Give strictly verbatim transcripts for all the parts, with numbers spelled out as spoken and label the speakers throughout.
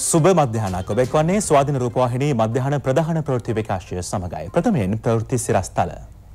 Speaker 1: සුබ මධ්‍යහනක් ඔබ එක්වන්නේ ස්වාධීන රූපවාහිනී මධ්‍යහන ප්‍රධාන ප්‍රවෘත්ති විකාශය සමගයි. ප්‍රථමයෙන් ප්‍රවෘත්ති සිරස්තල.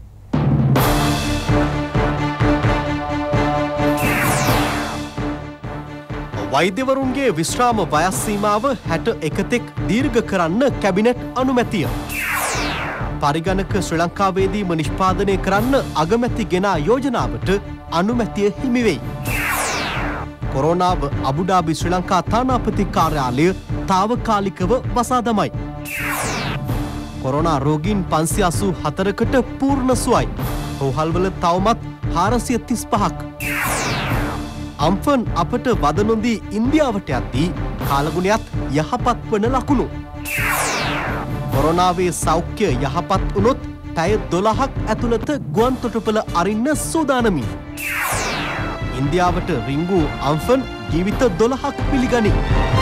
Speaker 2: වෛද්‍යවරුන්ගේ විශ්‍රාම වයස් සීමාව හැට එකතෙක් දීර්ඝ කරන්න කැබිනට් අනුමැතිය. පරිගණක ශ්‍රී ලංකාවේදීම නිෂ්පාදනය කරන්න අගමැති ගෙනා යෝජනාවට අනුමැතිය හිමි වෙයි. කොරෝනාව අබුඩාබි ශ්‍රී ලංකා තානාපති කාර්යාලය තාවකාලිකව වසා දමයි. කොරෝනා රෝගීන් පන්සිය අසූ හතරකට පූර්ණ සුවයි. රෝහල්වල තවමත් හාරසිය තිස් පහක්. අම්ෆන් අපට වද නොදී ඉන්දියාවට යද්දී කාලගුණයත් යහපත් වන ලකුණු. කොරෝනාවේ සෞඛ්‍ය යහපත් වුණොත් පැය දොළහක් ඇතුළත ගුවන් තොටුපළ අරින්න සූදානමි. ඉන්දියාවට රිංගු අම්ෆන් ජීවිත දොළහක් පිළිගනි.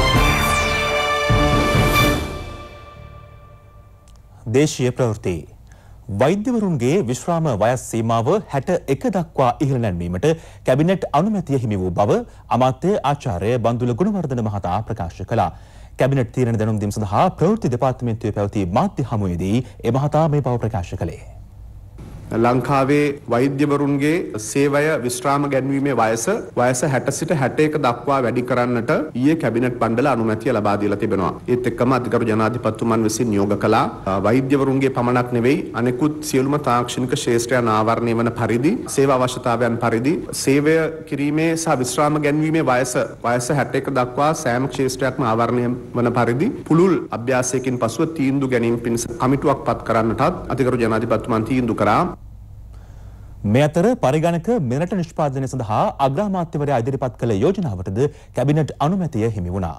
Speaker 1: දේශීය ප්‍රවෘත්ති. වෛද්‍යවරුන්ගේ විශ්‍රාම වයස් සීමාව හැට එක දක්වා ඉහළ නැන්වීමට කැබිනට් අනුමැතිය හිමි වූ බව අමාත්‍ය ආචාර්ය බන්දුල ගුණවර්ධන මහතා ප්‍රකාශ කළා. කැබිනට් තීරණ දැනුම් දීම සඳහා ප්‍රවෘත්ති දෙපාර්තමේන්තුවේ පැවති මාධ්‍ය හමුවේදී ඒ මහතා මේ බව ප්‍රකාශ කළේ.
Speaker 3: ලංකාවේ වෛද්‍යවරුන්ගේ සේවය විශ්‍රාම ගැන්වීමේ වයස වයස හැට සිට හැට එක දක්වා වැඩි කරන්නට ඊයේ කැබිනට් මණ්ඩල අනුමැතිය ලබා දීලා තිබෙනවා. ඒත් එක්කම අධිකරු ජනාධිපතිතුමන් විසින් නියෝග කළා වෛද්‍යවරුන්ගේ පමණක් නෙවෙයි අනෙකුත් සියලුම තාක්ෂණික ශාස්ත්‍රයන් ආවරණය වන පරිදි සේවා අවශ්‍යතාවයන් පරිදි සේවය කිරීමේ සහ විශ්‍රාම ගැන්වීමේ වයස වයස හැට එක දක්වා සෑම ශාස්ත්‍රයක්ම ආවරණය වන පරිදි පුළුල් අභ්‍යාසයකින් පසුව තීන්දුව ගැනීම පිණිස කමිටුවක් පත් කරන්නටත් අධිකරු ජනාධිපතිතුමන් තීන්දුව කරා.
Speaker 1: මේ අතර පරිගණක මෙරට නිෂ්පාදනය සඳහා අග්‍රාමාත්‍යවරයා ඉදිරිපත් කළ යෝජනාවටද කැබිනට් අනුමැතිය හිමි වුණා.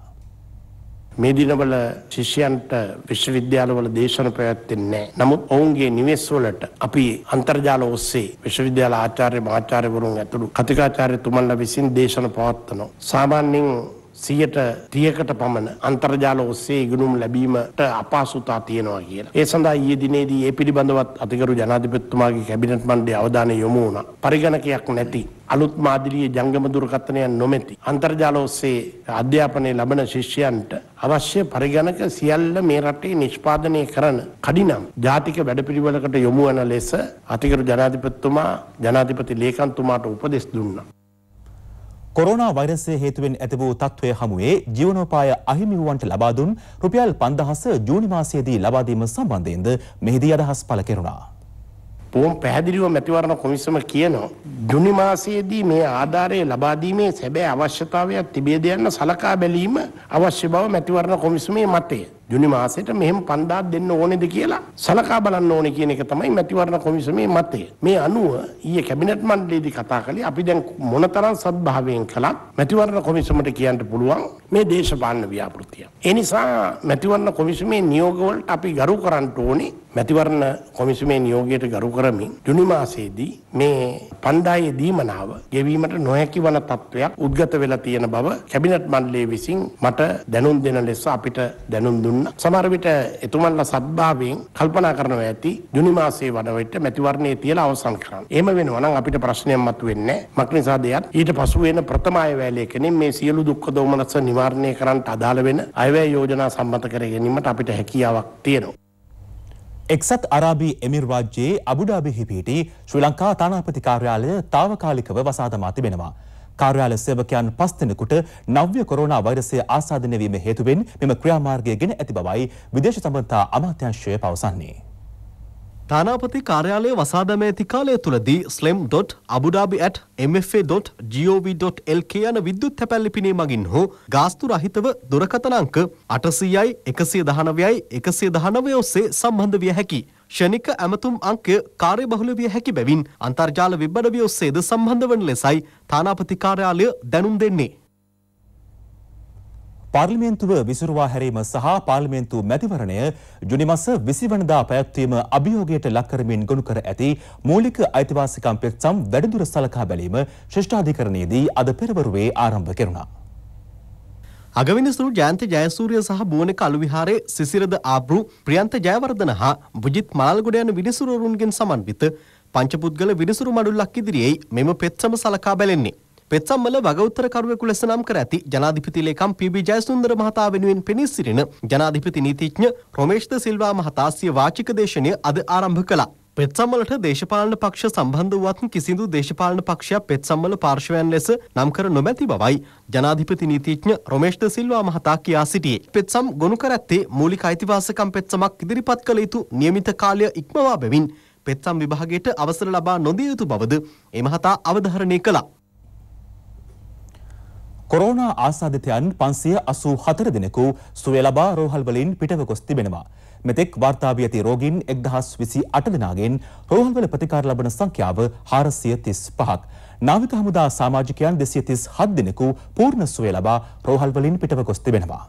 Speaker 4: මේ දිනවල ශිෂ්‍යයන්ට විශ්වවිද්‍යාලවල දේශන පැවැත්වෙන්නේ නැහැ. නමුත් ඔවුන්ගේ නිවෙස් වලට අපි අන්තර්ජාල ඔස්සේ විශ්වවිද්‍යාල ආචාර්ය මහාචාර්යවරුන් ඇතුළු කතිකාචාර්යතුමන්ලා විසින් දේශන පවත්වනවා. සාමාන්‍යයෙන් සියයට තිහකට පමණ අන්තර්ජාල ඔස්සේ ඉගෙනුම් ලැබීමට අපහසුතා තියෙනවා කියලා. ඒ සඳහා ඊයේ දිනේදී ඒ පිළිබඳවත් අතිගරු ජනාධිපතිතුමාගේ කැබිනට් මණ්ඩලයේ අවධානය යොමු වුණා. පරිගණකයක් නැති අලුත් මාදිලියේ ජංගම දුරකථනයන් නොමැති අන්තර්ජාල ඔස්සේ අධ්‍යාපනය ලබන ශිෂ්‍යයන්ට අවශ්‍ය පරිගණක සියල්ල මේ රටේ නිෂ්පාදනය කරන කඩිනම් ජාතික වැඩපිළිවෙලකට යොමු වන ලෙස අතිගරු ජනාධිපතිතුමා ජනාධිපති ලේකම්තුමාට උපදෙස් දුන්නා.
Speaker 1: කොරෝනා වෛරසය හේතුවෙන් ඇති වූ තත්ත්වය හමුවේ ජීවනෝපාය අහිමි වූවන්ට ලබා දුන් රුපියල් පන්දහස ජූනි මාසයේදී ලබා දීම සම්බන්ධයෙන්ද මෙහිදී අදහස් පළ කෙරුණා.
Speaker 4: පොම් පැහැදිලිව මැතිවරණ කොමිසම කියනවා ජූනි මාසයේදී මේ ආධාරය ලබා දීමේ සැබෑ අවශ්‍යතාවයක් තිබේද යන්න සලකා බැලීම අවශ්‍ය බව මැතිවරණ කොමිසමේ මතය. ජූනි මාසෙට මෙහෙම පන්දාක් දෙන්න ඕනේද කියලා සලකා බලන්න ඕනේ කියන එක තමයි මැතිවරණ කොමිසමේ මතය. මේ අනුව ඊයේ කැබිනට් මණ්ඩලයේදී කතා කළේ අපි දැන් මොනතරම් සද්භාවයෙන් කළත් මැතිවරණ කොමිසමට කියන්න පුළුවන් මේ දේශපාලන ව්‍යාපෘතිය. ඒ නිසා මැතිවරණ කොමිසමේ නියෝග වලට අපි ගරු කරන්න ඕනේ. මැතිවරණ කොමිසමේ නියෝගයට ගරු කරමින් ජූනි මාසයේදී මේ පන්දායේ දීමනාව ගෙවීමට නොහැකි වන තත්ත්වයක් උද්ගත වෙලා තියෙන බව කැබිනට් මණ්ඩලය විසින් මට දැනුම් දෙන ලෙස අපිට දැනුම් දුන්නා. සමහර විට එතුමන්ලා සද්භාවයෙන් කල්පනා කරනවා ඇති ජූනි මාසයේ වඩ විට මැතිවරණයේ තියලා අවසන් කරන්න. එහෙම වෙනවා නම් අපිට ප්‍රශ්නයක් මතුවෙන්නේ නැහැ. මක්නිසාද යත් ඊට පසු වෙන ප්‍රථම අයවැයලේකෙනින් මේ සියලු දුක්ඛ දෝමනස නිවාරණය කරන්නට අදාළ වෙන අයවැය යෝජනා සම්මත කර ගැනීමට අපිට හැකියාවක් තියෙනවා.
Speaker 1: එක්සත් අරාබි එමිර් රාජ්‍යයේ අබුඩාබිහි පිහිටි ශ්‍රී ලංකා තානාපති කාර්යාලය තාවකාලිකව වසා දමා තිබෙනවා. කාර්යාල සේවකයන් පස් දෙනෙකුට නව්‍ය කොරෝනා වෛරසය ආසාදනය වීම හේතුවෙන් මෙම ක්‍රියාමාර්ගය ගෙන ඇති බවයි විදේශ සම්බන්ධතා අමාත්‍යාංශය පවසන්නේ.
Speaker 2: තානාපති කාර්යාලය වසා දැම ඇති කාලය තුළදී slem dot Abu Dhabi at M F A dot G O V dot L K යන විද්‍යුත් තැපැල් ලිපිනය මගින් හෝ ගාස්තු රහිතව දුරකථන අංක අටසීයයි එකසිය දහනවයයි එකසිය දහනවය ඔස්සේ සම්බන්ධ විය හැකි. ක්ෂණික ඇමතුම් අංකය කාර්යබහුල විය හැකි බැවින් අන්තර්ජාල වෙබ්අඩවිය ඔස්සේද සම්බන්ධ වන ලෙසයි තානාපති කාර්යාලය දැනුම් දෙන්නේ.
Speaker 1: පාර්ලිමේන්තුව විසිරුවා හැරීම සහ පාර්ලිමේන්තු මැතිවරණය ජුනි මාස විසි වනදා පැවැත්වීම අභියෝගයට ලක් කරමින් ගොනු කර ඇති මූලික අයිතිවාසිකම් පෙත්සම් වැඩිදුර සලකා බැලීම ශ්‍රේෂ්ඨාධිකරණයේදී අද පෙරවරුවේ ආරම්භ කෙරුණා.
Speaker 2: අගවිනිසුරු ජයන්ත ජයසූරිය සහ බුවනක අලු විහාරයේ සිසිරද ආබ්රු ප්‍රියන්ත ජයවර්ධන හා බුජිත් මලාල්ගොඩ යන විනිසුරුවරුන්ගෙන් සමන්විත පංචපුද්ගල විනිසුරු මඩුල්ලක් ඉදිරියේ මෙම පෙත්සම සලකා බැලෙන්නේ. පෙත්සම්වල වගඋත්තරකරුවෙකු ලෙස නම් කර ඇති ජනාධිපති ලේකම් පී.බී. ජයසුන්දර මහතා වෙනුවෙන් පෙනී සිටින ජනාධිපති නීතිඥ රොමේෂ් ද සිල්වා මහතා සිය වාචික දේශනය අද ආරම්භ කළා. පෙත්සම්වලට දේශපාලන පක්ෂ සම්බන්ධ වුවත් කිසිදු දේශපාලන පක්ෂයක් පෙත්සම්වල පාර්ශවයන් ලෙස නම් කර නොමැති බවයි ජනාධිපති නීතිඥ රොමේෂ් ද සිල්වා මහතා කියා සිටියේ. පෙත්සම් ගොනු කර ඇත්තේ මූලික අයිතිවාසිකම් පෙත්සමක් ඉදිරිපත් කළ යුතු නියමිත කාලය ඉක්මවා බැවින් පෙත්සම් විභාගයට අවසර ලබා නොදිය යුතු බවද ඒ මහතා අවධාරණය කළා.
Speaker 1: කොරෝනා ආසාදිතයන් පන්සිය අසූ හතර දෙනෙකු සුවය ලබා රෝහල් වලින් පිටව ගොස් තිබෙනවා. මෙතෙක් වාර්තා වී ඇති රෝගීන් එක්දහස් විසි අට දෙනාගෙන් රෝහල්වල ප්‍රතිකාර ලබන සංඛ්‍යාව හාරසිය තිස් පහක්. නාවික හමුදා සමාජිකයන් දෙසිය තිස් හත් දෙනෙකු පූර්ණ සුවය ලබා රෝහල් වලින් පිටව ගොස් තිබෙනවා.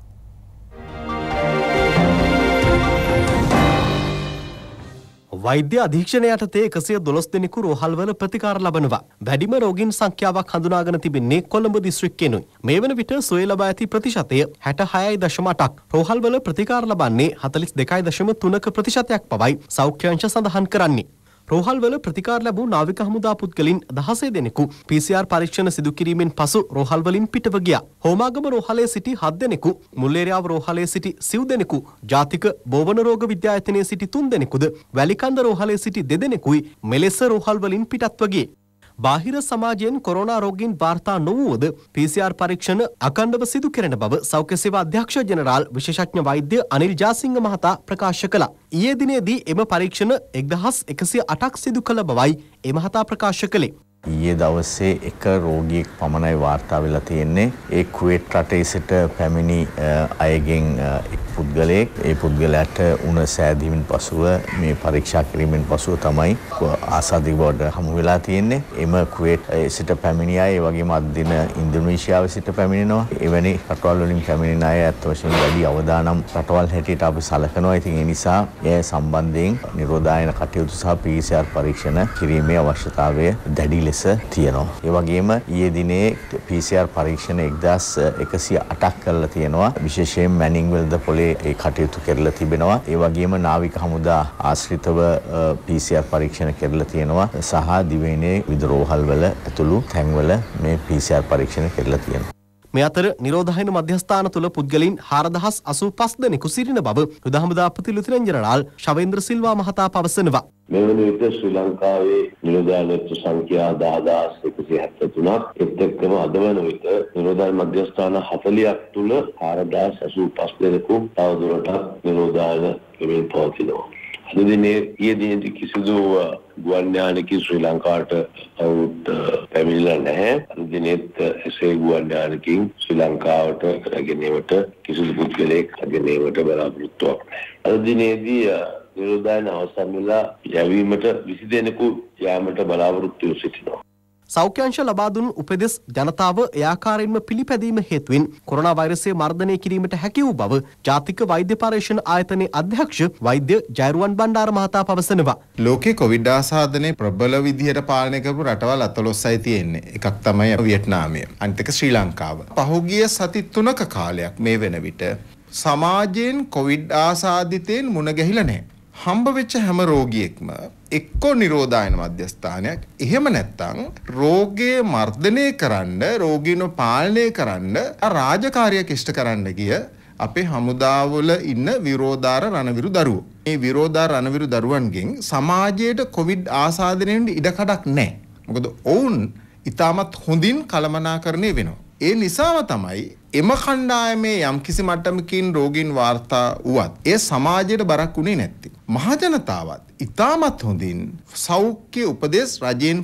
Speaker 2: වෛද්‍ය අධීක්ෂණය යටතේ එකසිය දොළොස් දෙනෙකු රෝහල්වල ප්‍රතිකාර ලබනවා. වැඩිම රෝගීන් සංඛ්‍යාවක් හඳුනාගෙන තිබෙන්නේ කොළඹ දිස්ත්‍රික්කයෙනුයි. මේ වන විට සුවය ලබා ඇති ප්‍රතිශතය හැට හයයි දශම අටක්. රෝහල්වල ප්‍රතිකාර ලබන්නේ හතළිස් දෙකයි දශම තුනක ප්‍රතිශතයක් බවයි සෞඛ්‍ය අංශ සඳහන් කරන්නේ. රෝහල්වල ප්‍රතිකාර ලැබූ නාවික හමුදා පුද්ගලින් දහසය දෙනෙකු පී සී ආර් පරීක්ෂණ සිදු කිරීමෙන් පසු රෝහල්වලින් පිටව ගියා. හෝමාගම රෝහලේ සිටි හත් දෙනෙකු, මුල්ලේරියාව රෝහලේ සිටි සිව් දෙනෙකු, ජාතික බෝවන රෝග විද්‍යායතනයේ සිටි තුන් දෙනෙකුද, වැලිකන්ද රෝහලේ සිටි දෙදෙනෙකුයි මෙලෙස රෝහල්වලින් පිටත්ව ගියේ. බාහිර සමාජයෙන් කොරෝනා රෝගීන් වාර්තා නොවුවද පී සී ආර් පරීක්ෂණ අඛණ්ඩව සිදු කෙරෙන බව සෞඛ්‍ය සේවා අධ්‍යක්ෂ ජෙනරාල් විශේෂඥ වෛද්‍ය අනිල් ජාසිංහ මහතා ප්‍රකාශ කළා. ඊයේ දිනේදී එම පරීක්ෂණ එක්දහස් එකසිය අටක් සිදු කළ බවයි ඒ මහතා ප්‍රකාශ කළේ.
Speaker 5: ඊයේ දවසේ එක රෝගියෙක් පමණයි වාර්තා වෙලා තියෙන්නේ. ඒ කුවේට් රටේ සිට පැමිණි අයගෙන් එක් පුද්ගලයෙක්. ඒ පුද්ගලයාට උණ සෑදීමෙන් පසුව මේ පරීක්ෂා කිරීමෙන් පසුව තමයි ආසාදිත බවට හමු වෙලා තියෙන්නේ. එම කුවේට් සිට පැමිණි අය, ඒ වගේම අද දින ඉන්දුනීසියාවේ සිට පැමිණෙනවා. එවැනි රටවල් වලින් පැමිණෙන අය අත් වශයෙන්ම වැඩි අවදානම් රටවල් හැටියට අපි සලකනවා. ඉතින් ඒ නිසා ඒ සම්බන්ධයෙන් නිරෝධායන කටයුතු සහ පී සී ආර් පරීක්ෂණ කිරීමේ අවශ්‍යතාවය දැඩි තියෙනවා. ඒ වගේම ඊයේ දිනේ පී සී ආර් පරීක්ෂණ එක්දහස් එකසිය අටක් කරලා තියෙනවා. විශේෂයෙන් මැනින් වෙල්දපොලේ ඒ කටයුතු කරලා තිබෙනවා. ඒ වගේම නාවික හමුදා ආශ්‍රිතව පී සී ආර් පරීක්ෂණ කරලා තියෙනවා. සහ දිවයිනේ විවිධ රෝහල්වල ඇතුළු තැන්වල මේ පී සී ආර් පරීක්ෂණ කරලා තියෙනවා.
Speaker 2: මේ අතර නිරෝධායන මධ්‍යස්ථාන තුළ පුද්ගලින් හාරදහස් අසූ පස් දෙනෙකු සිටින බව යුද හමුදාපති ලෙතනන්ට් ජෙනරාල් ශවේන්ද්‍ර සිල්වා මහතා පවසනවා.
Speaker 6: මේ වන විට ශ්‍රී ලංකාවේ නිරෝධායන සංඛ්‍යා දහදාස් එකසිය හැත්තෑ තුනක් ඒත් එක්කම අද වන විට නිරෝධායන මධ්‍යස්ථාන හතළියක් තුළ හාරදහස් අසූ පස් දෙනෙකු තවදුරටත් නිරෝධායන කෙරෙහි පවතිනවා. අද දිනේ ඊයේ දිනේදී කිසිදු ගුවන් යානකින් ශ්‍රී ලංකාවට අවුත් පැමිණිලා නැහැ. අද දිනෙත් එසේ ගුවන් යානකින් ශ්‍රී ලංකාවට රැගෙනීමට කිසිදු පුද්ගලයෙක් රැගෙනීමට බලාපොරොත්තුවක් නැහැ. අද දිනේදී නිරෝධායන අවසන් වෙලා යැවීමට විසි දෙනෙකු යාමට බලාපොරොත්තු වී සිටිනවා.
Speaker 2: සෞඛ්‍ය අංශ ලබා දුන් උපදෙස් ජනතාව ඒ ආකාරයෙන්ම පිළිපැදීම හේතුවෙන් කොරෝනා වෛරසය මර්ධනය කිරීමට හැකි වූ බව ජාතික වෛද්‍ය පරීක්ෂණ ආයතනයේ අධ්‍යක්ෂ වෛද්‍ය ජයරුවන් බණ්ඩාර මහතා පවසනවා.
Speaker 7: ලෝකේ කොවිඩ් ආසාදනය ප්‍රබල විදිහට පාලනය කරපු රටවල් අතලොස්සයි තියෙන්නේ. එකක් තමයි වියට්නාමය. අනිත් එක ශ්‍රී ලංකාව. පහුගිය සති තුනක කාලයක් මේ වෙන විට සමාජයෙන් කොවිඩ් ආසාදිතයෙන් මුණ ගැහිලා නැහැ. හම්බ වෙච්ච හැම රෝගියෙක්ම එක්කෝ නිරෝධායන මධ්‍යස්ථානයක්, එහෙම නැත්නම් රෝගය මර්ධනය කරන්න, රෝගීන්ව පාලනය කරන්න රාජකාරියක් ඉෂ්ට කරන්න ගිය අපේ හමුදාවල ඉන්න විරෝධාර රණවිරු දරුවෝ. මේ විරෝධාර රණවිරු දරුවන්ගෙන් සමාජයට කොවිඩ් ආසාදනයෙන් ඉඩකඩක් නැහැ. මොකද ඔවුන් ඉතාමත් හොඳින් කළමනාකරණය වෙනවා. ඒ නිසාම තමයි එම කණ්ඩායමේ යම් කිසි මට්ටමකින් රෝගීන් වාර්තා වුවත් ඒ සමාජයට බරක් වුණේ නැත්තේ. මහජනතාවත් ඉතාමත් හොඳින් සෞඛ්‍ය උපදෙස් රජයෙන්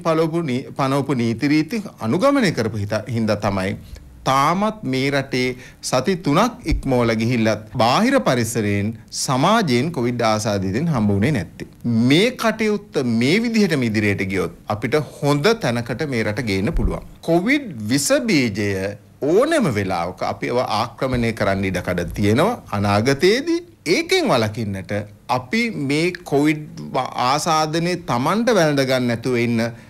Speaker 7: පනවපු නීති රීති අනුගමනය කරපු හින්දා තමයි තාමත් මේ රටේ සති තුනක් ඉක්මවල ගිහිල්ලත් බාහිර පරිසරයෙන් සමාජයෙන් කොවිඩ් ආසාදිතෙන් හම්බ වුණේ නැත්තේ. මේ කටයුත්ත මේ විදිහටම ඉදිරියට ගියොත් අපිට හොඳ තැනකට මේ රට ගේන්න පුළුවන්. කොවිඩ් විස බීජය ඕනෑම වෙලාවක අපිව ආක්‍රමණය කරන්න ඉඩකඩ තියෙනවා. අනාගතයේදී ඒකෙන් වළකින්නට අපි මේ කොවිඩ් ආසාදනයේ Tamanට වැළඳ ගන්න නැතුව ඉන්න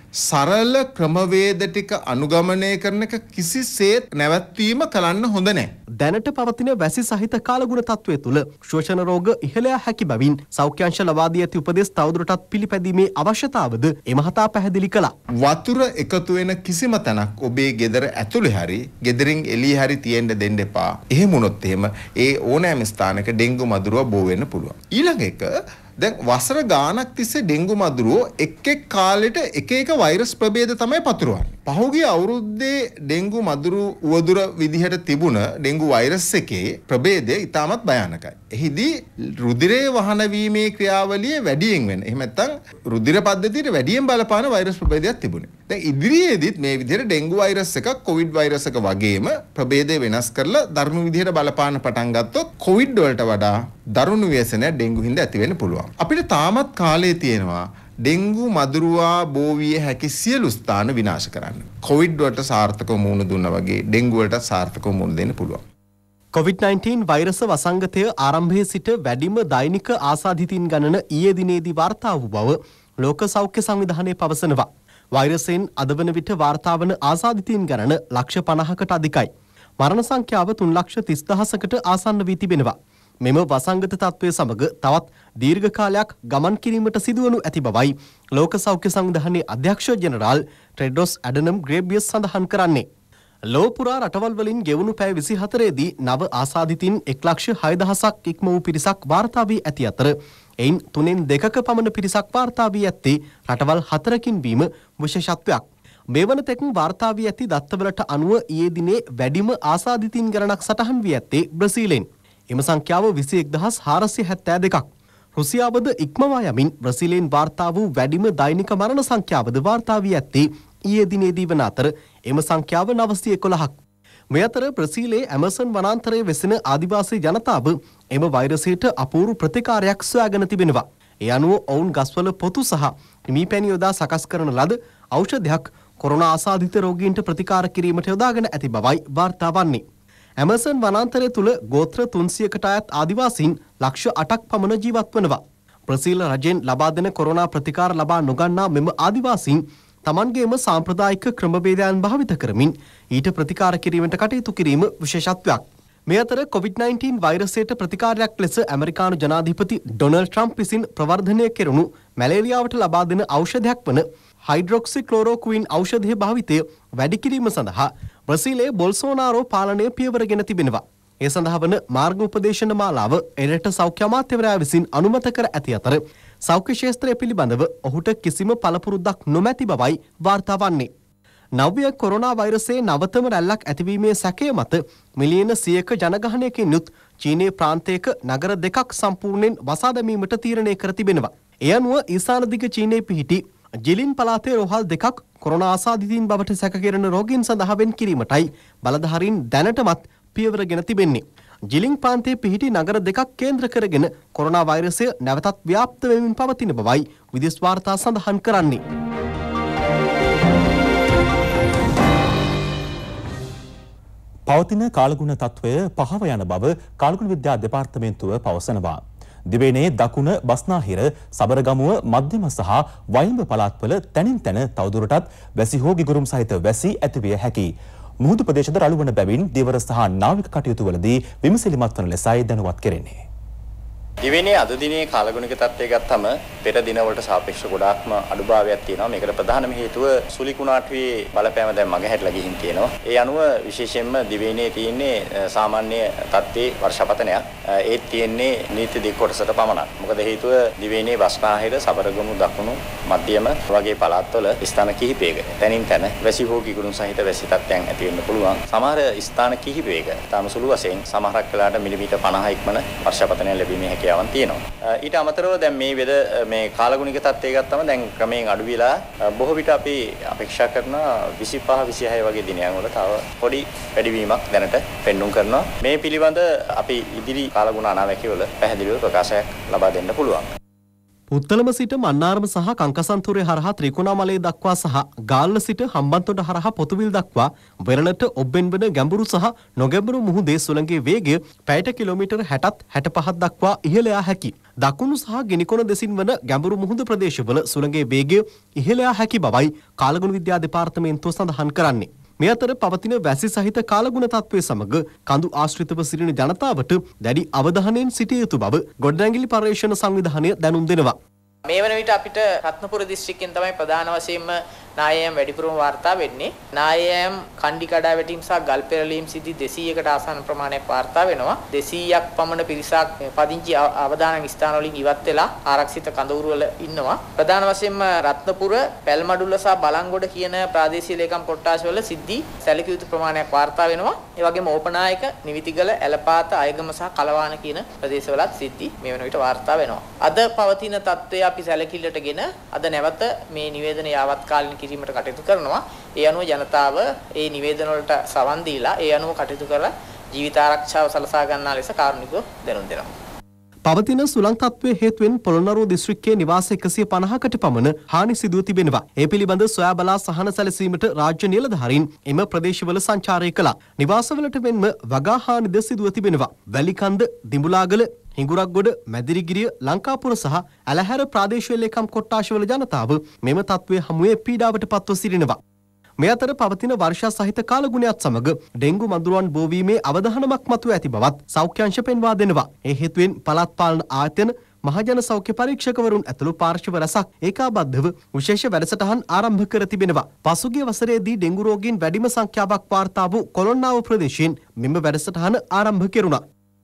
Speaker 7: සරල ක්‍රමවේද ටික අනුගමනය කරන එක කිසිසේත් නැවැත්වීම කරන්න හොඳ නැහැ.
Speaker 2: දැනට පවතින වැසි සහිත කාලගුණ තත්ත්වය තුළ ශ්වසන රෝග ඉහළ යා හැකි බැවින් සෞඛ්‍යංශ ලබා දී ඇති උපදෙස් තවදුරටත් පිළිපැදීමේ අවශ්‍යතාවද එමහතා පැහැදිලි කළා.
Speaker 7: වතුර එකතු වෙන කිසිම තැනක් ඔබේ ගෙදර ඇතුලේ හරි ගෙදරින් එළිය හරි තියෙන්න දෙන්න එපා. එහෙම වුණොත් එහෙම ඒ ඕනෑම ස්ථානක ඩෙන්ගු මදුරුව බෝ වෙන්න පුළුවන්. ඊළඟ එක දැන් වසර ගානක් තිස්සේ ඩෙන්ගු මදුරුව එක් එක් කාලෙට එක එක වෛරස් ප්‍රභේද තමයි පතුරවන්නේ. පහුගිය අවුරුද්දේ ඩෙන්ගු මදුරු උවදුර විදිහට තිබුණ ඩෙන්ගු වෛරස් එකේ ප්‍රභේදය ඉතාමත් භයානකයි. එහිදී රුධිරයේ වහන වීමේ ක්‍රියාවලිය වැඩියෙන් වෙන. එහෙම නැත්නම් රුධිර පද්ධතියට වැඩියෙන් බලපාන වෛරස් ප්‍රභේදයක් තිබුණේ. දැන් ඉදිරියේදීත් මේ විදිහට ඩෙන්ගු වෛරස් එකක් කොවිඩ් වෛරස් එක වගේම ප්‍රභේදය වෙනස් කරලා දරුණු විදිහට බලපාන පටන් ගත්තොත් කොවිඩ් වලට වඩා දරුණු ව්‍යසනයක් ඩෙන්ගු හින්දා ඇති වෙන්න පුළුවන්. අපිට තාමත් කාලය තියෙනවා ඩෙන්ගු මදුරුවා බෝ විය හැකි සියලු ස්ථාන විනාශ කරන්න. කොවිඩ් වලට සාර්ථකව මුහුණ දුන්නා වගේ ඩෙන්ගු වලට සාර්ථකව මුහුණ දෙන්න පුළුවන්.
Speaker 2: කොවිඩ් නයින්ටීන් වෛරස වසංගතය ආරම්භයේ සිට වැඩිම දෛනික ආසාදිතයින් ගණන ඊයේ දිනේදී වාර්තා වූ බව ලෝක සෞඛ්‍ය සංවිධානය පවසනවා. වෛරසයෙන් අද වන විට වාර්තා වන ආසාදිතයින් ගණන ලක්ෂ පනහකට අධිකයි. මරණ සංඛ්‍යාව තුන් ලක්ෂ තිස් දහසකට ආසන්න වී තිබෙනවා. මෙම වසංගත තත්ත්වය සමග තවත් දීර්ඝ කාලයක් ගමන් කිරීමට සිදුවනු ඇති බවයි ලෝක සෞඛ්‍ය සංවිධානයේ අධ්‍යක්ෂ ජෙනරාල් ටෙඩ්‍රොස් ඇඩනම් ග්‍රේබියස් සඳහන් කරන්නේ. ලොව පුරා රටවල් වලින් ගෙවුණු පැය විසිහතරේ දී නව ආසාදිතින් එක් ලක්ෂ හය දහසක් ඉක්ම වූ පිරිසක් වාර්තා වී ඇති අතර එයින් තුනෙන් දෙකක පමණ පිරිසක් වාර්තා වී ඇත්තේ රටවල් හතරකින් වීම විශේෂත්වයක්. මේ වන තෙක් වාර්තා වී ඇති දත්තවලට අනුව ඊයේ දිනේ වැඩිම ආසාදිතින් ගණනක් සටහන් වී ඇත්තේ බ්‍රසීලෙන්. එම සංඛ්‍යාව විසි එක් දහස් හාරසිය හැත්තෑ දෙකක්. රුසියාවද ඉක්මවා යමින් බ්‍රසීලෙන් වාර්තා වූ වැඩිම දෛනික මරණ සංඛ්‍යාවද වාර්තා වී ඇත්තේ ඊයේ දිනේදී වන අතර එම සංඛ්‍යාව නවසිය එකොළහක්. මේ අතර බ්‍රසීලයේ ඇමසන් වනාන්තරයේ වෙසෙන ආදිවාසී ජනතාව එම වෛරසයට අපූර්ව ප්‍රතිකාරයක් සොයාගෙන තිබෙනවා. ඒ අනුව ඔවුන් ගස්වල පොතු සහ හිමිපැණි යොදා සකස් කරන ලද ඖෂධයක් කොරෝනා ආසාදිත රෝගීන්ට ප්‍රතිකාර කිරීමට යොදාගෙන ඇති බවයි වාර්තා වන්නේ. ඇමසන් වනාන්තරය තුළ ගෝත්‍ර තුන්සියකට අයත් ආදිවාසීන් ලක්ෂ අටක් පමණ ජීවත් වනවා. බ්‍රසීල් රජයෙන් ලබා දෙන කොරෝනා ප්‍රතිකාර ලබා නොගන්නා මෙම ආදිවාසීන් තමන්ගේම සාම්ප්‍රදායික ක්‍රමවේදයන් භාවිත කරමින් ඊට ප්‍රතිකාර කිරීමට කටයුතු කිරීම විශේෂත්වයක්. මේ අතර කොවිඩ් නයින්ටීන් වෛරසයට ප්‍රතිකාරයක් ලෙස ඇමරිකානු ජනාධිපති ඩොනල්ඩ් ට්‍රම්ප් විසින් ප්‍රවර්ධනය කෙරුණු මැලේරියාවට ලබා දෙන ඖෂධයක් වන හයිඩ්‍රොක්සි ක්ලෝරෝක්වින් ඖෂධයේ භාවිතය වැඩි කිරීම සඳහා බ්‍රසීලයේ බොල්සෝනාරෝ පාලනය පියවරගෙන තිබෙනවා. ඒ සඳහා වන මාර්ග උපදේශන මාලාව එරට සෞඛ්‍ය අමාත්‍යවරයා විසින් අනුමත කර ඇති අතර සෞඛ්‍ය ක්ෂේත්‍රය පිළිබඳව ඔහුට කිසිම පළපුරුද්දක් නොමැති බවයි වාර්තා වන්නේ. නව්‍ය කොරෝනා වෛරසයේ නවතම රැල්ලක් ඇතිවීමේ සැකය මත මිලියන සියයක ජනගහනයකින් යුත් චීනයේ ප්‍රාන්තයක නගර දෙකක් සම්පූර්ණයෙන් වසා දැමීමට තීරණය කර තිබෙනවා. ඒ අනුව ඊසාන දිග චීනයේ පිහිටි ජිලින් පළාතේ රෝහල් දෙකක් කොරෝනා ආසාදිතයින් බවට සැකකෙරෙන රෝගීන් සඳහා වෙන් කිරීමටයි බලධාරීන් දැනටමත් පියවරගෙන තිබෙන්නේ. ජිලින් ප්‍රාන්තයේ පිහිටි නගර දෙකක් කේන්ද්‍ර කරගෙන කොරෝනා වෛරසය නැවතත් ව්‍යාප්ත වෙමින් පවතින බවයි විදේශ වාර්තා සඳහන් කරන්නේ.
Speaker 1: පවතින කාලගුණ තත්ත්වය පහව යන බව කාලගුණ විද්‍යා දෙපාර්තමේන්තුව පවසනවා. දිවයිනේ දකුණ බස්නාහිර සබරගමුව මධ්‍යම සහ වයිඹ පළාත්වල තැනින් තැන තවදුරටත් වැසි හෝ ගිගුරුම් සහිත වැසි ඇතිවිය හැකියි. මුහුදු ප්‍රදේශද රළු වන බැවින් දිවර සහ නාවික කටයුතු වලදී විමසිලිමත් වන ලෙසයි දැනුවත් කෙරෙන්නේ.
Speaker 8: දිවයිනේ අද දිනේ කාලගුණික තත්ත්වය ගත්තම පෙර දිනවලට සාපේක්ෂව ගොඩාක්ම අඩුභාවයක් තියෙනවා. මේකට ප්‍රධානම හේතුව සුළි කුණාටුවේ බලපෑම දැන් මගහැරලා ගිහින් තියෙනවා. ඒ අනුව විශේෂයෙන්ම දිවයිනේ තියෙන්නේ සාමාන්‍ය තත්ත්වයේ වර්ෂාපතනයක්. ඒත් තියෙන්නේ නීති දික් කොටසට පමණක්. මොකද හේතුව දිවයිනේ බස්නාහිර සබරගමු දකුණු මධ්‍යම වගේ පළාත්වල ස්ථාන කිහිපයක තැනින් තැන වැසි හෝ කිකුළුන් සහිත වැසි තත්ත්වයන් ඇති වෙන්න පුළුවන්. සමහර ස්ථාන කිහිපයක තාම සුළු වශයෙන් සමහරක් වෙලාවට මිලිමීටර් පනහ ඉක්මන වර්ෂාපතනය ලැබීමේ හැකියාව තියෙනවා. ඊට අමතරව දැන් මේ වෙද මේ කාලගුණික තත්ත්වය ගත්තම දැන් ක්‍රමයෙන් අඩු වෙලා බොහෝ විට අපි අපේක්ෂා කරන විසිපහ විසිහය වගේ දිනයන් වල තව පොඩි වැඩිවීමක් දැනට පෙන්눔 කරනවා. මේ පිළිබඳ අපි ඉදිරි කාලගුණ අනාවැකිය වල පැහැදිලිව ප්‍රකාශයක් ලබා දෙන්න පුළුවන්.
Speaker 2: පුත්තලම සිට මන්නාරම සහ කංකසන්තුරේ හරහා ත්‍රිකුණාමලය දක්වා සහ ගාල්ල සිට හම්බන්තොට හරහා පොතුවිල් දක්වා වෙරළට ඔබ්බෙන් වන ගැඹුරු සහ නොගැඹුරු මුහුදේ සුළඟේ වේගය පැයට කිලෝමීටර් හැටත් හැටපහක් දක්වා ඉහළ යා හැකි. දකුණු සහ ගිනිකොන දෙසින් වන ගැඹුරු මුහුද ප්‍රදේශවල සුළඟේ වේගය ඉහළ යා හැකි බවයි කාලගුණ විද්‍යා දෙපාර්තමේන්තුව සඳහන් කරන්නේ. මේ අතර පවතින වැසි සහිත කාලගුණ තත්ත්වයේ සමග කඳු ආශ්‍රිතව සිටින ජනතාවට දැඩි අවධානයෙන් සිටිය යුතු බව ගොඩනැගිලි පර්යේෂණ සංවිධානය දැනුම් දෙනවා.
Speaker 9: මේ වන විට අපිට රත්නපුර දිස්ත්‍රික්කයෙන් තමයි ප්‍රධාන වශයෙන්ම නායයන් වැඩිපුරම වාර්තා වෙන්නේ. නායයන් කණ්ඩි කඩා වැටීම් සහ ගල් පෙරලීම් සිද්ධි දෙසීයකට ආසන්න ප්‍රමාණයක් වාර්තා වෙනවා. දෙසීයක් පමණ පිරිසක් පදිංචි අවදානම් ස්ථාන වලින් ඉවත් වෙලා ආරක්ෂිත කඳවුරු වල ඉන්නවා. ප්‍රධාන වශයෙන්ම රත්නපුර, පැල්මඩුල්ල සහ බලංගොඩ කියන ප්‍රාදේශීය ලේකම් කොට්ටාශ වල සිද්ධි සැලකිය යුතු ප්‍රමාණයක් වාර්තා වෙනවා. ඒ වගේම ඕපනායක, නිවිතිගල, ඇලපාත, අයගම සහ කලවාන කියන ප්‍රදේශවලත් සිද්ධි මේ වන විට වාර්තා වෙනවා. අද පවතින තත්ත්වය අපි සැලකිල්ලටගෙන අද නැවත මේ නිවේදන යාවත් කාලින කිරීමට කටයුතු කරනවා. ඒ අනුව ජනතාව ඒ නිවේදන වලට සවන් දීලා ඒ අනුව කටයුතු කරලා ජීවිත ආරක්ෂාව සලසා ගන්නා ලෙස කාරුණිකව දැනුම් දෙනවා.
Speaker 2: පවතින සුළං තත්ත්වයේ හේතුවෙන් පොළොන්නරුව දිස්ත්‍රික්කයේ නිවාස එකසිය පනහකට පමණ හානි සිදුව තිබෙනවා. ඒ පිළිබඳ සොයා බලා සහන සැලසීමට රාජ්‍ය නිලධාරීන් එම ප්‍රදේශවල සංචාරය කළා. නිවාසවලට මෙන්ම වගා හානිද සිදුව තිබෙනවා. වැලිකන්ද, දිඹුලාගල, හිඟුරක්ගොඩ, මැදිරිගිරිය, ලංකාපුර සහ ඇලහැර ප්‍රාදේශීය ලේකම් කොට්ටාශවල ජනතාව මෙම තත්ත්වයේ හමුවේ පීඩාවට පත්ව සිටිනවා. මේ අතර පවතින වර්ෂා සහිත කාලගුණයත් සමග ඩෙංගු මඳුරුවන් බෝවීමේ අවධානමක් මතුව ඇති බවත් සෞඛ්‍යංශ පෙන්වා දෙනවා. ඒ හේතුවෙන් පළාත් පාලන ආයතන, මහජන සෞඛ්‍ය පරීක්ෂකවරුන් ඇතුළු පාර්ශව රැසක් ඒකාබද්ධව විශේෂ වැඩසටහන් ආරම්භ කර තිබෙනවා. පසුගිය වසරේදී ඩෙංගු රෝගීන් වැඩිම සංඛ්‍යාවක් වාර්තා වූ කොළොන්නාව ප්‍රදේශයෙන් මෙම වැඩසටහන ආරම්භ කෙරුණා.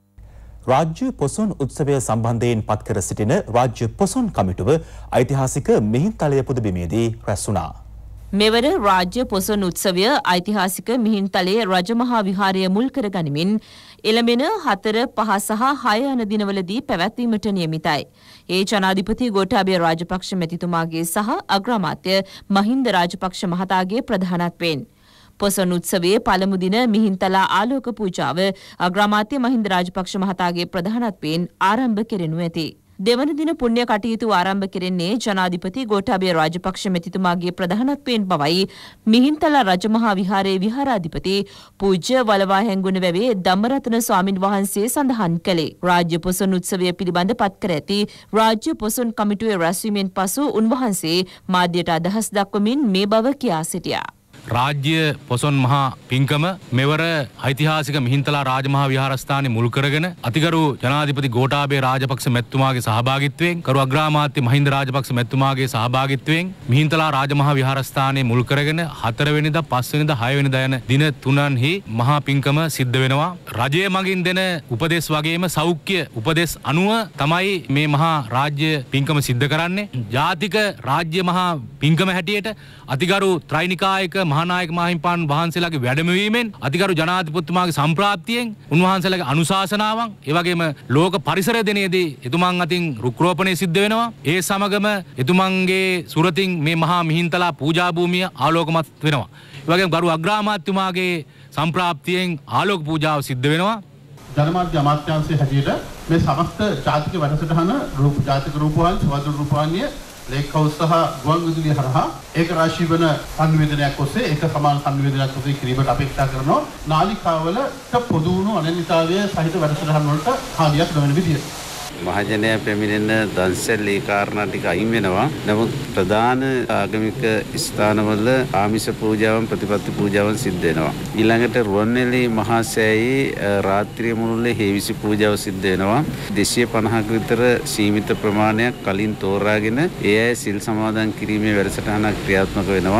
Speaker 1: රාජ්‍ය පොසොන් උත්සවය සම්බන්ධයෙන් පත් කර සිටින රාජ්‍ය පොසොන් කමිටුව ඓතිහාසික මිහින්තලය පුදබිමේදී රැස් වුණා.
Speaker 10: මෙවර රාජ්‍ය පොසොන් උත්සවය ඓතිහාසික මිහින්තලයේ රජමහා විහාරය මුල් කර ගනිමින් එළඹෙන හතර පහ සහ හය යන දිනවලදී පැවැත්වීමට නියමිතයි. ඒ ජනාධිපති ගෝඨාභය රාජපක්ෂ මැතිතුමාගේ සහ අග්‍රාමාත්‍ය මහින්ද රාජපක්ෂ මහතාගේ ප්‍රධානත්වයෙන් පොසොන් උත්සවයේ පළමු දින මිහින්තලා ආලෝක පූජාව අග්‍රාමාත්‍ය මහින්ද රාජපක්ෂ මහතාගේ ප්‍රධානත්වයෙන් ආරම්භ කෙරෙනු ඇති. දෙවන දින පුණ්‍ය කටයුතු ආරම්භ කෙරෙන්නේ ජනාධිපති ගෝඨාභය රාජපක්ෂ මැතිතුමාගේ ප්‍රධානත්වයෙන් බවයි මිහින්තලා රජමහා විහාරයේ විහාරාධිපති පූජ්‍ය වලවා හැංගුණ වැවේ ධම්මරතන ස්වාමින් වහන්සේ සඳහන් කළේ. රාජ්‍ය පොසොන් උත්සවය පිළිබඳ පත් කර ඇති රාජ්‍ය පොසොන් කමිටුවේ රැස්වීමෙන් පසු උන්වහන්සේ මාධ්‍යට අදහස් දක්වමින් මේ බව කියා සිටියා.
Speaker 11: රාජ්‍ය පොසොන් මහා පින්කම මෙවර ඓතිහාසික මිහින්තලා රාජමහා විහාරස්ථානයේ මුල් කරගෙන අතිගරු ජනාධිපති ගෝඨාභය රාජපක්ෂ මැතිතුමාගේ සහභාගීත්වයෙන් කරු අග්‍රාමාත්‍ය මහින්ද රාජපක්ෂ මැතිතුමාගේ සහභාගීත්වයෙන් මිහින්තලා රාජමහා විහාරස්ථානයේ මුල් කරගෙන හතර වෙනිදා පස් වෙනිදා හය වෙනිදා යන දින තුනන්හි මහා පින්කම සිද්ධ වෙනවා. රජය මගින් දෙන උපදෙස් වගේම සෞඛ්‍ය උපදෙස් අනුව තමයි මේ මහා රාජ්‍ය පින්කම සිද්ධ කරන්නේ. ජාතික රාජ්‍ය මහා පින්කම හැටියට අතිගරු ත්‍රිනිකායක මහානායක මහින්පාන් වහන්සේලාගේ වැඩමවීමෙන් අතිගරු ජනාධිපතිතුමාගේ සම්ප්‍රාප්තියෙන් උන්වහන්සේලාගේ අනුශාසනාවන් ඒ වගේම ලෝක පරිසර දිනයේදී එතුමන් අතින් රුක් රෝපණය සිද්ධ වෙනවා. ඒ සමගම එතුමන්ගේ සුරතින් මේ මහා මිහින්තලා පූජා භූමිය ආලෝකමත් වෙනවා. ඒ වගේම ගරු අග්‍රාමාත්‍යතුමාගේ සම්ප්‍රාප්තියෙන් ආලෝක පූජාව සිද්ධ වෙනවා.
Speaker 12: ජනමාධ්‍ය අමාත්‍යාංශයේ හැටියට මේ සමස්ත ජාතික වැඩසටහන රූප ජාතික රූපවාහිනී සමාජ රූපවාහිනිය ලේක් හවුස් සහ ගුවන් විදුලිය හරහා ඒක රාශී වන සංවේදනයක් ඔස්සේ ඒක සමාන සංවේදනයක් ඔස්සේ කිරීමට අපේක්ෂා කරනවා. නාලිකාවලට පොදු වුණු අනන්‍යතාවය සහිත වැඩසටහන් වලට හානියක් නොවන විදියට
Speaker 13: මහජනයා පැමිණෙන දන්සැල් ඒ කාරණා ටික අයින් වෙනවා. නමුත් ප්‍රධාන ආගමික ස්ථානවල ආමිෂ පූජාවන් ප්‍රතිපත්ති පූජාවන් සිද්ධ වෙනවා. ඊළඟට රුවන්වැලි මහා සෑයේ රාත්‍රිය මුළුල්ලේ හේවිසි පූජාව සිද්ධ වෙනවා. දෙසිය පනහක විතර සීමිත ප්‍රමාණයක් කලින් තෝරාගෙන ඒ අය සිල් සමාදන් කිරීමේ වැඩසටහනක් ක්‍රියාත්මක වෙනවා.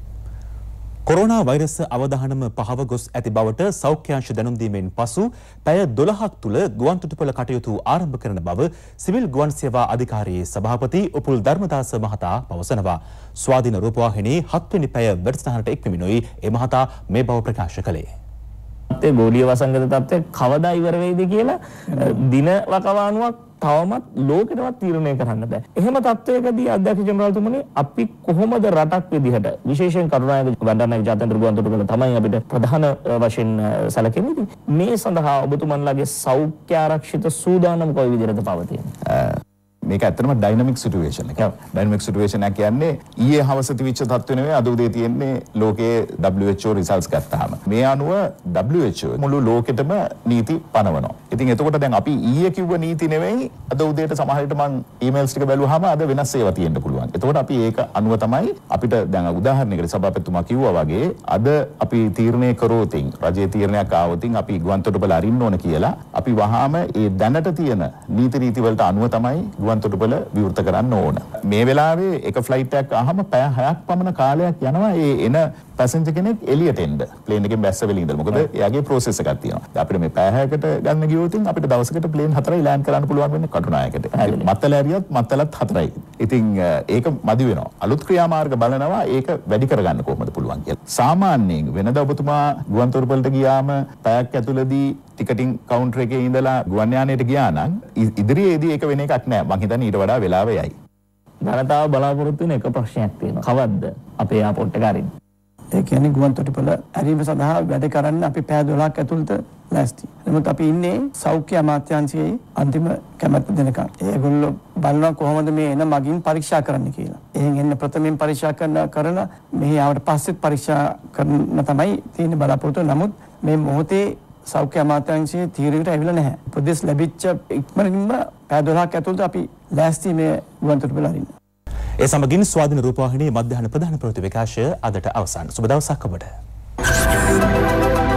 Speaker 1: කොරෝනා වෛරස් අවදානම පහව ගොස් ඇති බවට සෞඛ්‍යාංශ දැනුම් දීමෙන් පසු පැය දොළහක් තුල ගුවන්තොටුපළ කටයුතු ආරම්භ කරන බව සිවිල් ගුවන් සේවා අධිකාරියේ සභාපති උපුල් ධර්මදාස මහතා පවසනවා. ස්වාධීන රූපවාහිනී හත්වෙනි පැය වැඩසටහනට එක්වෙමිනුයි ඒ මහතා මේ බව ප්‍රකාශ කළේ.
Speaker 14: ඒ ගෝලීය වසංගත තත්ත්වය කවදා ඉවර වෙයිද කියලා දින වකවානුවක් තවමත් ලෝකෙටවත් තීරණය කරන්න බෑ. එහෙම තත්ත්වයකදී අධ්‍යක්ෂ ජනරාල්තුමනි අපි කොහොමද රටක් විදිහට විශේෂයෙන් කරුණානායක බණ්ඩාරනායක ජාත්‍යන්තර ගුවන්තොටුපළ තමයි අපිට ප්‍රධාන වශයෙන් සැලකෙන්නේ. මේ සඳහා ඔබතුමන්ලාගේ සෞඛ්‍ය ආරක්ෂිත සූදානම් කොයි විදිහටද පවතින්නේ?
Speaker 15: මේක ඇත්තටම ඩයිනමික් සිටුේෂන් එකක්. ඩයිනමික් සිටුේෂන් එක කියන්නේ ඊයේ හවස තිබිච්ච තත්ත්වෙ නෙවෙයි අද උදේ තියෙන්නේ ලෝකයේ W H O රිසල්ට්ස් ගත්තාම. මේ අනුව W H O මුළු ලෝකෙටම නීති පනවනවා. ඉතින් එතකොට දැන් අපි ඊයේ කිව්ව නීති නෙවෙයි අද උදේට සමහර විට මම ඊමේල්ස් ටික බැලුවාම අද වෙනස් ඒවා තියෙන්න පුළුවන්. එතකොට අපි ඒක අනුව තමයි අපිට දැන් උදාහරණයකට සභාපතිතුමා කිව්වා වගේ අද අපි තීරණය කරෝතින් රජයේ තීරණයක් ආවොතින් අපි ගුවන්තොටුපළ අරින්න ඕන කියලා අපි වහාම ඒ දැනට තියෙන නීති රීති වලට අනුව තමයි ගුවන්තොටුපළ විවෘත කරන්න ඕන. මේ වෙලාවේ එක ෆ්ලයිට් එකක් ආවම පැය හයක් පමණ කාලයක් යනවා ඒ එන පැසෙන්ජර් කෙනෙක් එළියට එන්න ප්ලේන් එකෙන් බැස්ස වෙලින් ඉඳලා. මොකද එයාගේ ප්‍රොසෙස් එකක් තියෙනවා. අපිට මේ පැය හයකට ගන්න ගියොතින් අපිට දවසකට ප්ලේන් හතරයි ලෑන්ඩ් කරන්න පුළුවන් වෙන්නේ කටුනායකට. මත්තල ඇරියත් මත්තලත් හතරයි. ඉතින් ඒක මදි වෙනවා. අලුත් ක්‍රියාමාර්ග බලනවා ඒක වැඩි කරගන්න කොහොමද පුළුවන් කියලා. සාමාන්‍යයෙන් වෙනදා ඔබතුමා ගුවන්තොටුපළට ගියාම පැයක් ඇතුළතදී ටිකටින් කවුන්ටර් එකේ ඉඳලා ගුවන් යානයට ගියා නම් ඉදිරියේදී ඒක වෙන එකක් නෑ. මං හිතන්නේ ඊට වඩා වෙලාව යයි.
Speaker 14: ජනතාව බලාපොරොත්තු වෙන එක ප්‍රශ්නයක් තියෙනවා. කවද්ද අපේ එයාපෝට් එක අරින්නේ?
Speaker 16: ඒ කියන්නේ ගුවන්තොටුපළ ඇරීම සඳහා වැඩ කරන්න අපි පැය දොළහක් ඇතුළත ලෑස්ති. නමුත් අපි ඉන්නේ සෞඛ්‍ය අමාත්‍යාංශයේ අන්තිම කැමැත්ත දෙනකම්. ඒගොල්ලෝ බලනවා කොහොමද මේ එන මගින් පරීක්ෂා කරන්න කියලා. එහෙන් එන්න ප්‍රථමයෙන් පරීක්ෂා කරන කරලා මෙහි ආවට පස්සෙත් පරීක්ෂා කරන තමයි තියෙන බලාපොරොත්තු. නමුත් මේ මොහොතේ සෞඛ්‍ය අමාත්‍යාංශයේ තීරණයට ඇවිල්ලා නැහැ. උපදෙස් ලැබිච්ච ඉක්මනින්ම පැය දොළහක් ඇතුළත අපි ලෑස්ති මේ ගුවන්තොටුපළ අරින්න.
Speaker 1: ඒ සමගින් ස්වාධීන රූපවාහිනී මධ්‍යහන ප්‍රධාන ප්‍රවෘත්ති විකාශය අදට අවසන්. සුබ දවසක් ඔබට.